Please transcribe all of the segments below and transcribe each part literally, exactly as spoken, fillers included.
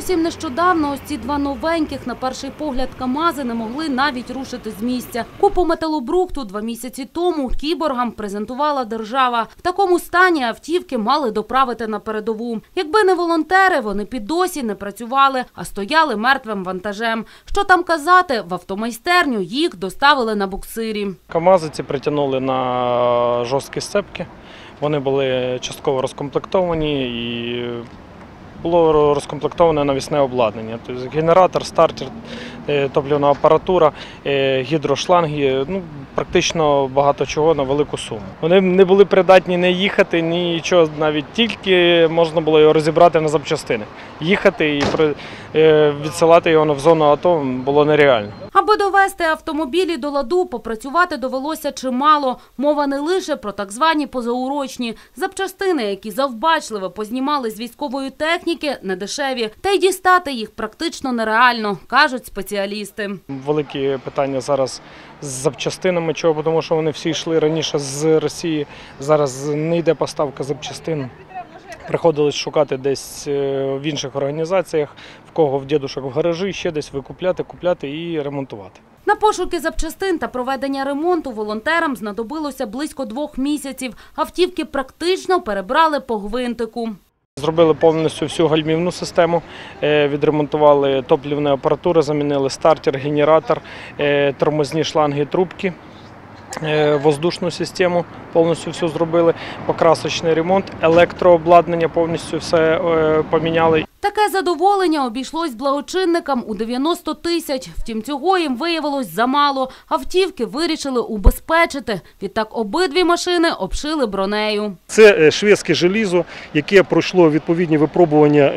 Зовсім нещодавно ось ці два новеньких, на перший погляд, КАМАЗи не могли навіть рушити з місця. Купу металобрухту два місяці тому кіборгам презентувала держава. В такому стані автівки мали доправити на передову. Якби не волонтери, вони б і досі не працювали, а стояли мертвим вантажем. Що там казати, в автомайстерню їх доставили на буксирі. КАМАЗи ці притягнули на жорсткі сцепки. Вони були частково розкомплектовані і було розкомплектоване навісне обладнання. Тобто генератор, стартер, топливна апаратура, гідрошланги, ну, практично багато чого на велику суму. Вони не були придатні не їхати, нічого, навіть тільки можна було його розібрати на запчастини. Їхати і відсилати його в зону АТО було нереально. Аби довести автомобілі до ладу, попрацювати довелося чимало. Мова не лише про так звані позаурочні. Запчастини, які завбачливо познімали з військової техніки, недешеві. Та й дістати їх практично нереально, кажуть спеціалісти. Великі питання зараз з запчастинами, чого, тому що вони всі йшли раніше з Росії. Зараз не йде поставка запчастин. Приходилось шукати десь в інших організаціях, в кого в дідушок в гаражі, ще десь викупляти, купляти і ремонтувати. На пошуки запчастин та проведення ремонту волонтерам знадобилося близько двох місяців. Автівки практично перебрали по гвинтику. Зробили повністю всю гальмівну систему, відремонтували топливну апаратуру, замінили стартер, генератор, тормозні шланги, трубки. Воздушну систему повністю все зробили, покрасочний ремонт, електрообладнання повністю все поміняли. Таке задоволення обійшлось благочинникам у дев'яносто тисяч. Втім, цього їм виявилось замало. Автівки вирішили убезпечити. Відтак обидві машини обшили бронею. Це шведське желізо, яке пройшло відповідні випробування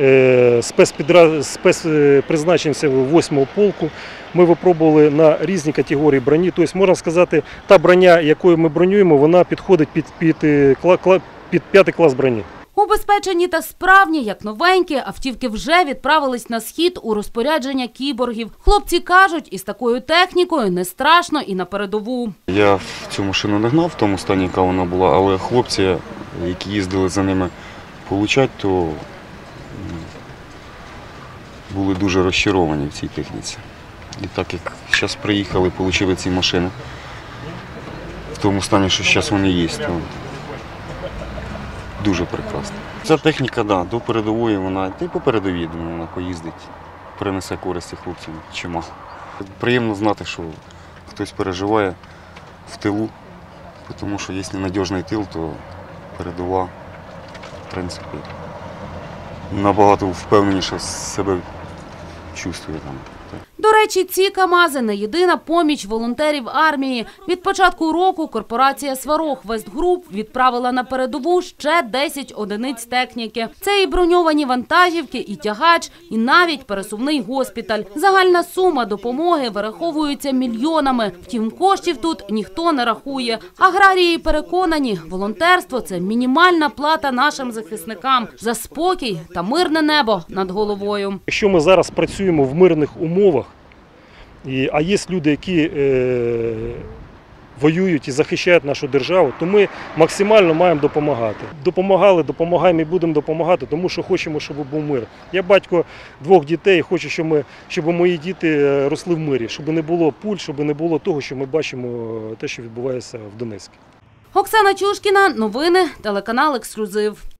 спецпризначенців восьмого полку. Ми випробували на різні категорії броні. Тобто, можна сказати, та броня, якою ми бронюємо, вона підходить під, під, під п'ятий клас броні. Убезпечені та справні, як новенькі, автівки вже відправились на схід у розпорядження кіборгів. Хлопці кажуть, із такою технікою не страшно і на передову. Я в цю машину не гнав в тому стані, яка вона була, але хлопці, які їздили за ними получати, то були дуже розчаровані в цій техніці. І так як зараз приїхали, отримали ці машини в тому стані, що зараз вони є, то дуже прекрасно. Ця техніка, да, до передової, вона, та й по передовій, думаю, вона поїздить, принесе користі хлопцям чимало. Приємно знати, що хтось переживає в тилу, тому що якщо надіжний тил, то передова, в принципі, набагато впевненіше себе чувствує там. До речі, ці КАМАЗи – не єдина поміч волонтерів армії. Від початку року корпорація «Сварог Вестгруп» відправила на передову ще десять одиниць техніки. Це і броньовані вантажівки, і тягач, і навіть пересувний госпіталь. Загальна сума допомоги вираховується мільйонами. Втім, коштів тут ніхто не рахує. Аграрії переконані, волонтерство – це мінімальна плата нашим захисникам за спокій та мирне небо над головою. Якщо ми зараз працюємо в мирних умовах, І, а є люди, які е, воюють і захищають нашу державу, то ми максимально маємо допомагати. Допомагали, допомагаємо і будемо допомагати, тому що хочемо, щоб був мир. Я батько двох дітей, хочу, щоб, ми, щоб мої діти росли в мирі, щоб не було пуль, щоб не було того, що ми бачимо, те, що відбувається в Донецьку. Оксана Чушкіна, новини, телеканал «Ексклюзив».